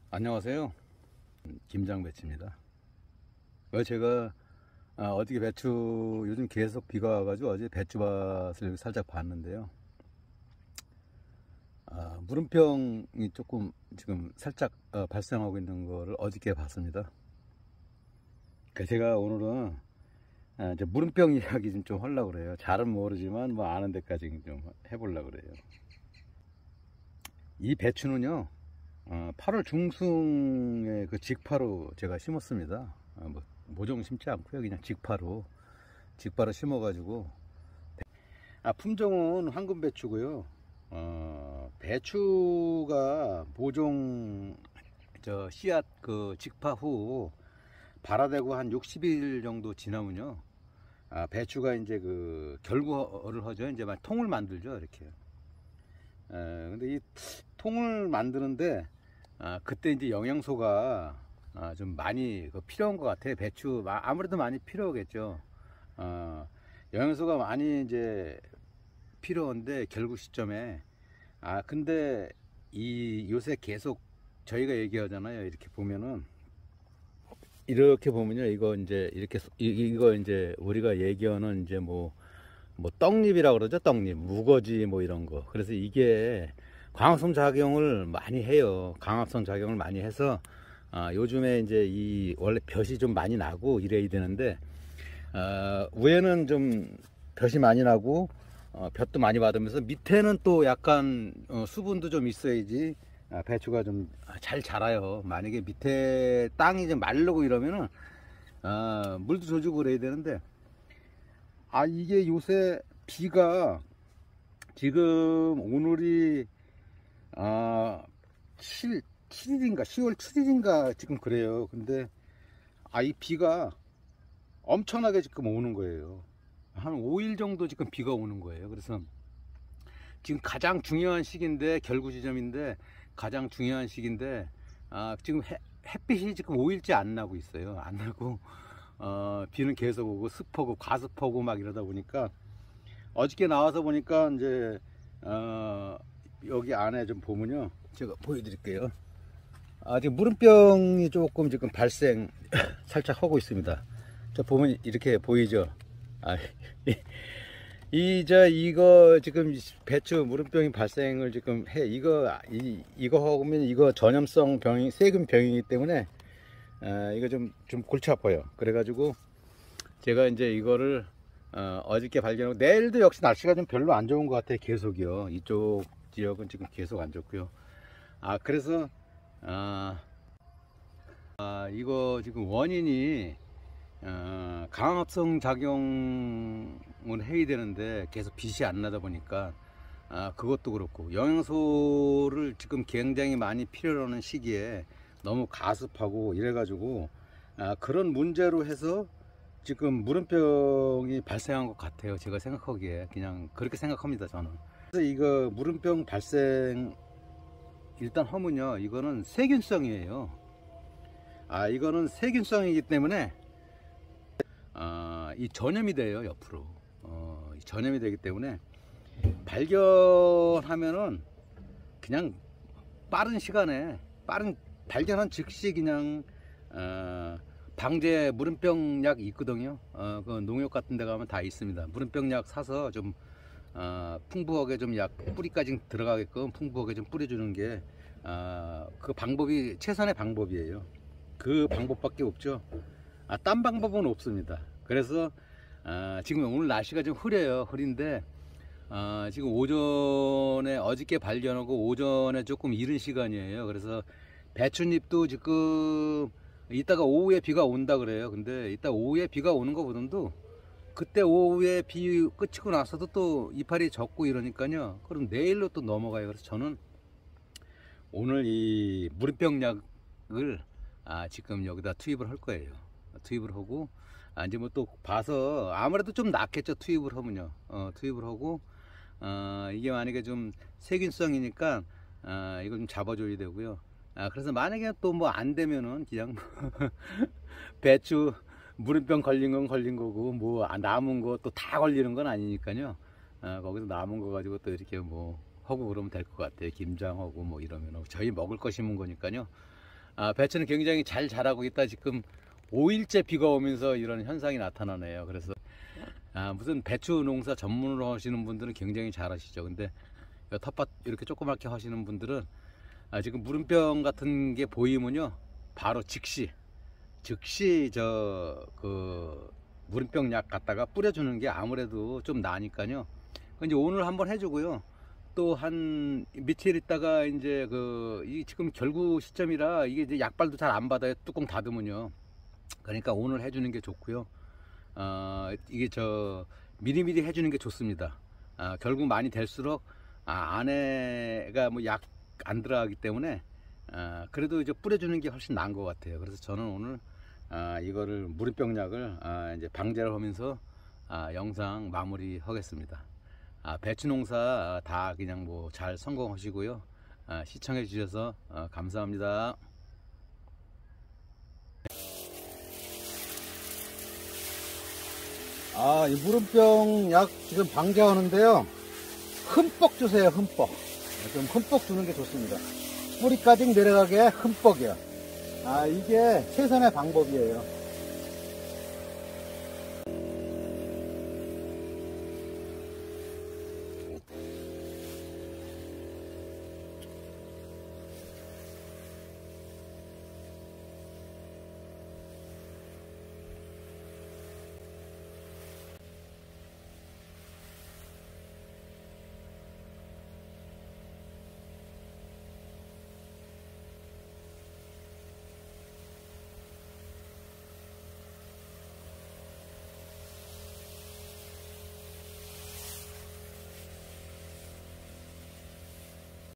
안녕하세요. 김장배추입니다. 제가 어저께 배추 요즘 계속 비가 와가지고 어제 배추밭을 살짝 봤는데요. 물음병이 조금 지금 살짝 발생하고 있는 거를 어저께 봤습니다. 그래서 제가 오늘은 이제 물음병 이야기 좀 하려고 그래요. 잘은 모르지만 뭐 아는 데까지 좀 해보려고 그래요. 이 배추는요, 8월 중순에 그 직파로 제가 심었습니다. 뭐 모종 심지 않고요, 그냥 직파로 심어가지고. 품종은 황금 배추고요. 배추가 모종 씨앗 그 직파 후 발화되고 한 60일 정도 지나면요, 배추가 이제 그 결구를 하죠. 이제 막 통을 만들죠, 이렇게. 근데 이 통을 만드는데 그때 이제 영양소가 좀 많이 필요한 것 같아요. 배추 아무래도 많이 필요하겠죠. 영양소가 많이 이제 필요한데 결국 시점에 근데 이 요새 계속 저희가 얘기하잖아요. 이렇게 보면은 이렇게 보면요, 이거 이제 이렇게 이거 이제 우리가 얘기하는 이제 뭐 떡잎이라고 그러죠. 떡잎, 무거지 뭐 이런 거. 그래서 이게 광합성 작용을 많이 해요. 광합성 작용을 많이 해서 요즘에 이제 이 원래 볕이 좀 많이 나고 이래야 되는데 위에는 좀 볕이 많이 나고 볕도 많이 받으면서 밑에는 또 약간 수분도 좀 있어야지 배추가 좀 잘 자라요. 만약에 밑에 땅이 좀 마르고 이러면은 물도 줘주고 그래야 되는데 이게 요새 비가 지금 오늘이 7일인가 10월 7일인가 지금 그래요. 근데 이 비가 엄청나게 지금 오는 거예요. 한 5일 정도 지금 비가 오는 거예요. 그래서 지금 가장 중요한 시기인데, 결구 지점인데 가장 중요한 시기인데 지금 햇빛이 지금 5일째 안 나고 있어요. 안 나고 비는 계속 오고 습하고 과습하고 막 이러다 보니까 어저께 나와서 보니까 이제 여기 안에 좀 보면요, 제가 보여드릴게요. 지금 물음병이 조금 지금 발생 살짝 하고 있습니다. 저 보면 이렇게 보이죠. 이거 지금 배추 물음병이 발생을 지금 해. 이거 하면 이거 전염성 병이 세균 병이기 때문에 이거 좀 골치 아파요. 그래가지고 제가 이제 이거를 어저께 발견하고, 내일도 역시 날씨가 좀 별로 안 좋은 것 같아요. 계속이요. 이쪽 지역은 지금 계속 안 좋고요. 그래서 이거 지금 원인이 강압성 작용을 해야 되는데 계속 빛이 안 나다 보니까 그것도 그렇고, 영양소를 지금 굉장히 많이 필요로 하는 시기에 너무 가습하고 이래가지고 그런 문제로 해서 지금 물음병이 발생한 것 같아요. 제가 생각하기에 그냥 그렇게 생각합니다, 저는. 그래서 이거 물음병 발생 일단 하면요, 이거는 세균성이에요. 이거는 세균성이기 때문에 이 전염이 돼요, 옆으로. 전염이 되기 때문에 발견하면은 그냥 빠른 시간에 발견한 즉시 그냥 방제 물음병 약이 있거든요. 그 농협 같은 데 가면 다 있습니다. 물음병 약 사서 좀 풍부하게 좀 약 뿌리까지 들어가게끔 풍부하게 좀 뿌려주는 게 그 방법이 최선의 방법이에요. 그 방법밖에 없죠. 딴 방법은 없습니다. 그래서 지금 오늘 날씨가 좀 흐린데 지금 오전에 어저께 발견하고 오전에 조금 이른 시간이에요. 그래서 배춧잎도 지금 이따가 오후에 비가 온다 그래요. 근데 이따 오후에 비가 오는 것보다도 그때 오후에 비 끝이고 나서도 또 이파리 젖고 이러니까요, 그럼 내일로 또 넘어가요. 그래서 저는 오늘 이 물음병 약을 지금 여기다 투입을 할 거예요. 투입을 하고 이제 뭐 또 봐서 아무래도 좀 낫겠죠, 투입을 하면요. 투입을 하고 이게 만약에 좀 세균성이니까 이거 좀 잡아줘야 되고요. 그래서 만약에 또 뭐 안 되면은 그냥 배추 물음병 걸린 건 걸린 거고, 뭐 남은 거 또 다 걸리는 건 아니니까요. 거기서 남은 거 가지고 또 이렇게 뭐 하고 그러면 될 것 같아요. 김장하고 뭐 이러면 저희 먹을 거 심은 거니까요. 배추는 굉장히 잘 자라고 있다. 지금 5일째 비가 오면서 이런 현상이 나타나네요. 그래서 무슨 배추 농사 전문으로 하시는 분들은 굉장히 잘 하시죠. 근데 텃밭 이렇게 조그맣게 하시는 분들은 지금 무름병 같은 게 보이면요, 바로 즉시 그 무름병 약 갖다가 뿌려주는 게 아무래도 좀 나으니까요. 이제 오늘 한번 해주고요. 또 한 며칠 있다가 이제 이 지금 결구 시점이라 이게 이제 약발도 잘 안 받아요. 뚜껑 닫으면요. 그러니까 오늘 해주는 게 좋고요. 이게 미리미리 해주는 게 좋습니다. 결국 많이 될수록 안에가 뭐 약 안 들어가기 때문에 그래도 이제 뿌려주는 게 훨씬 나은 것 같아요. 그래서 저는 오늘 이거를 무름병 약을 이제 방제를 하면서 영상 마무리 하겠습니다. 배추 농사 다 그냥 뭐 잘 성공하시고요. 시청해 주셔서 감사합니다. 이 무름병 약 지금 방제하는데요. 흠뻑 주세요. 흠뻑. 좀 흠뻑 주는 게 좋습니다. 뿌리까지 내려가게 흠뻑이요. 이게 최선의 방법이에요.